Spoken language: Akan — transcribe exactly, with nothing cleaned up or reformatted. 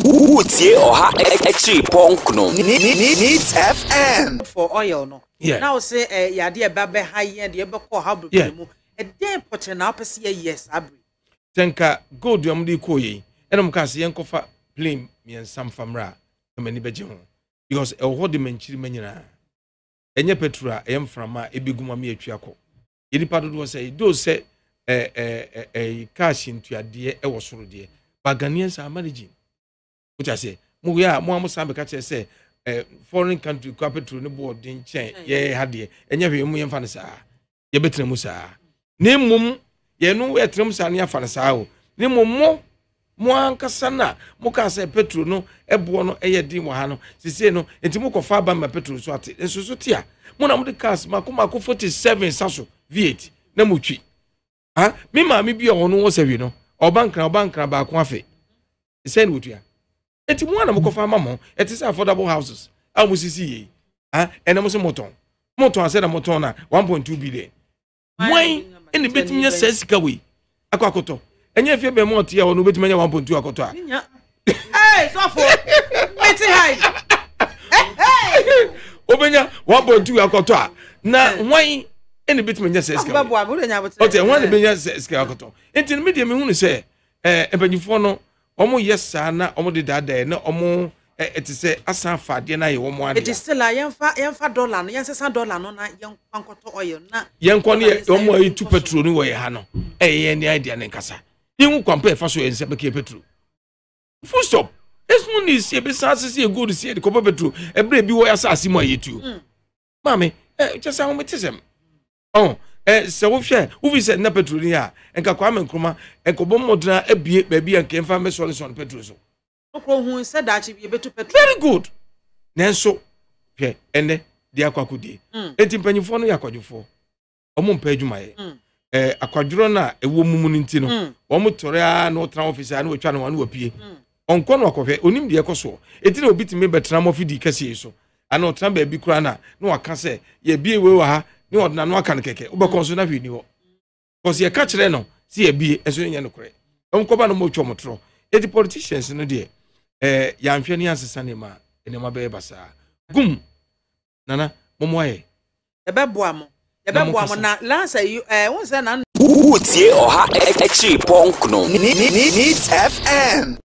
Utie oha actually punk no. Needs F M for oil no. Yeah. Now say eh yade e ba be high end e be call how be mu. E dey pote na pese yes abri. Tenka gold yam di ko yi. Enum ka se yen kofa plane mien sam famra. Mani beje ho. Because e ho de manchiri manyina. Enye petrol e mframa e biguma me atwa ko. Yedipa dodo say do say eh eh eh cash ntuade e wo soro de. But Ghanaians are managing. Which I say, Muya, Mohamed Sambe say, eh, foreign country capital no board in chain, ye had ye, and you have a fanasa. Ye better musa. Name mum, ye know where Trumsania fanasao. Name mo, Moanka sana, Moka say petro no, e buono, e ye dimwano, si say no, and Timoko faba my petrol swati, and Susutia. Mona the cast, Makumako forty-seven sasso, V eight, Namuchi. Ah, Mima, maybe your own was a you know, or bankra, bankra, bakwafe. Send with you. Eti mo na mo kofa mamo eti say affordable houses a mo sisi ah ena mo se moton moton ase na moton na one point two billion mwen eni betimi nya sika we akwa akoto enye fie be mo tie o no betimi nya one point two akoto a eh sofo weti high eh obenya one point two akoto a na mwen eni betimi nya sika babo abu nya bote o te wan benya sika akoto enti me de me hu ne say eh empanyifo no omo yesa na omo de dada na omo eti se asan fade na ye omo ade. It is still a yenfa yenfa dollar no yensa dollar no na yenkwankoto oil na yenko ne omo ayi tu petrol ni wo ye ha no eh ye ne idea ne nkasa. Yin compare fa so yense be ke petrol. Full stop. Esu ni se be sa se good se de ko petrol e bre bi wo ya sa asimo ayi tu. Mame eh chesa ho metisem. Oh eh se wo hwe wo vi se na petrol ni a enka kwa menkroma enko bom modna abie ba bi enka emfa me solution petrol so okro hu se da chi bi betu petrol very good nenso hwe ene dia kwakodi enti mpanyifo no yakwadwofo omo mpa adwuma ye eh akwadworo na ewo mumu ni nti no omo tore a no tra office a no twa no wan wapie onko no akohwe onim de ekoso enti na obitime betra mo fidi kase so ana otra ba bi kura na no waka se ye bie we wa ha ni odna no aka nkeke ubekon so na hwe ni ho because ye ka kire no si ye bie eso nya no kure onko no mo twa motro eti politicians no de eh ya nhwe ni ansesa ne ma ene ma be basa gum nana momoye e be boa mo e be boa mo na lansa eh won se na Utie oha actually punk no. Needs F M